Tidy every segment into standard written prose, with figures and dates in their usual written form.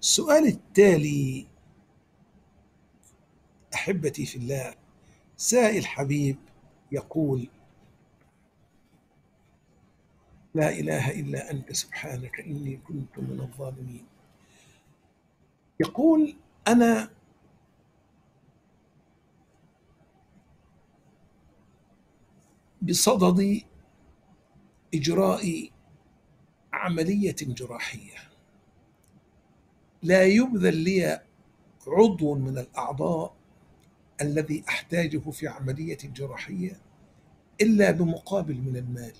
السؤال التالي أحبتي في الله، سائل حبيب يقول: لا إله إلا أنت سبحانك إني كنت من الظالمين. يقول: أنا بصدد إجراء عملية جراحية، لا يبذل لي عضو من الأعضاء الذي أحتاجه في عملية جراحية إلا بمقابل من المال،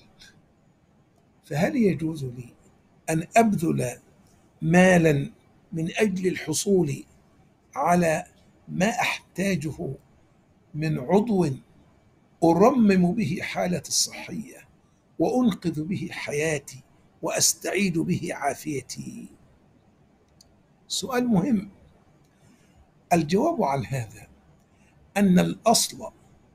فهل يجوز لي أن أبذل مالا من أجل الحصول على ما أحتاجه من عضو أرمم به حالتي الصحية وأنقذ به حياتي وأستعيد به عافيتي؟ سؤال مهم. الجواب عن هذا أن الأصل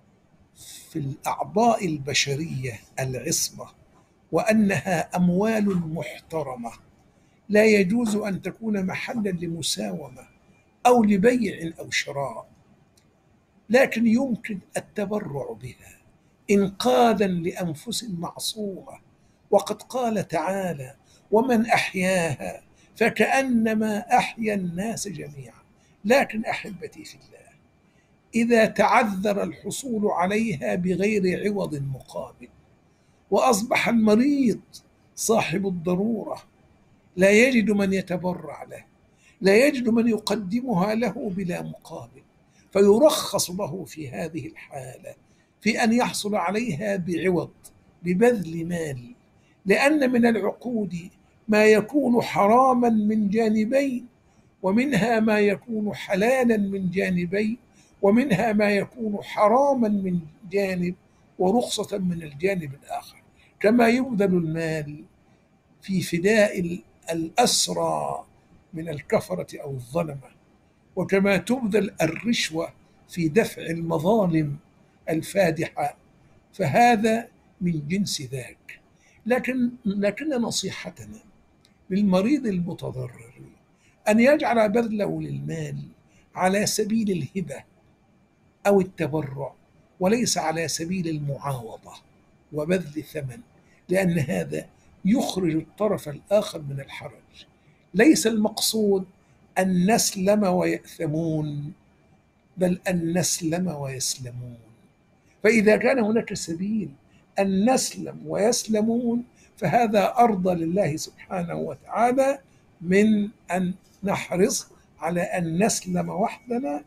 في الأعضاء البشرية العصمة، وأنها أموال محترمة لا يجوز أن تكون محلا لمساومة أو لبيع أو شراء، لكن يمكن التبرع بها إنقاذا لأنفس معصومة، وقد قال تعالى: ومن أحياها فكأنما أحيا الناس جميعا. لكن أحبتي في الله، إذا تعذر الحصول عليها بغير عوض مقابل، وأصبح المريض صاحب الضرورة لا يجد من يتبرع له، لا يجد من يقدمها له بلا مقابل، فيرخص له في هذه الحالة في أن يحصل عليها بعوض، ببذل مال، لأن من العقود ما يكون حراما من جانبين، ومنها ما يكون حلالا من جانبين، ومنها ما يكون حراما من جانب ورخصة من الجانب الآخر، كما يبذل المال في فداء الأسرى من الكفرة أو الظلمة، وكما تبذل الرشوة في دفع المظالم الفادحة، فهذا من جنس ذاك. لكن نصيحتنا للمريض المتضرر أن يجعل بذله للمال على سبيل الهبة أو التبرع، وليس على سبيل المعاوضة وبذل ثمن، لأن هذا يخرج الطرف الآخر من الحرج. ليس المقصود أن نسلم ويأثمون، بل أن نسلم ويسلمون. فإذا كان هناك سبيل أن نسلم ويسلمون، فهذا أرضى لله سبحانه وتعالى من أن نحرص على أن نسلم وحدنا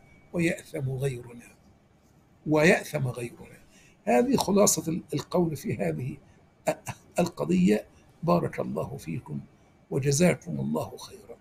ويأثم غيرنا. هذه خلاصة القول في هذه القضية. بارك الله فيكم وجزاكم الله خيرا.